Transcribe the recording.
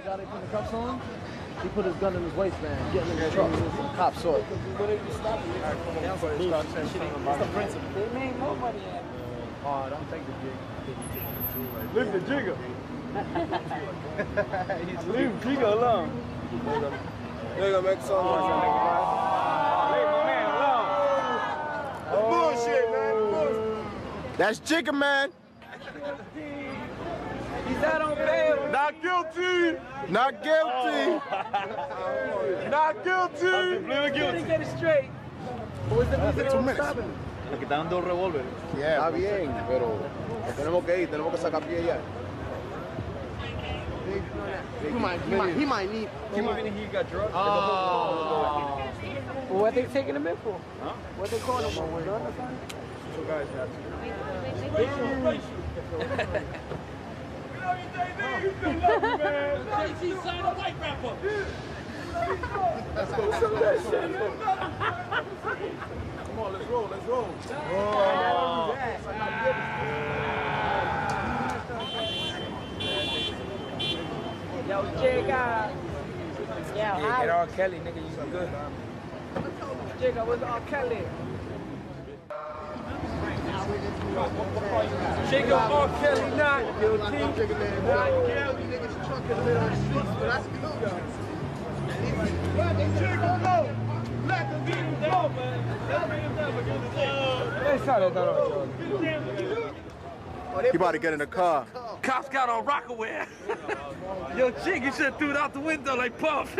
guy they put the cuffs on, he put his gun in his waistband, getting in the truck. The cops saw it. It's the principle. They made more money at it. Oh, don't take the jig. Leave the jigger. Leave the jigger alone. They're gonna make some money. Leave my man alone. That's bullshit, man. That's Jigger, man. He's out on bail. Not guilty. Not guilty. Not guilty. Let me get it straight. What's the reason for stopping? Le quitaron 2 revólveres. Está bien, pero tenemos que ir, tenemos que sacar pie ya. He might need. Even he got drugged. Well, what they taking him in for? Huh? What they calling him for? Gun or something? Two guys got Let's go sell that shit. Come on, let's roll, let's roll. Yo, Jigga. Yeah, Get R. Kelly, nigga, you good. Jigga, what's R. Kelly? Jigga, R. Kelly, not guilty. Not guilty. Niggas trucking on the streets, but that's good. You about to get in the car. Cops got on Rockaway. Yo, chick, you should have threw it out the window like Puff.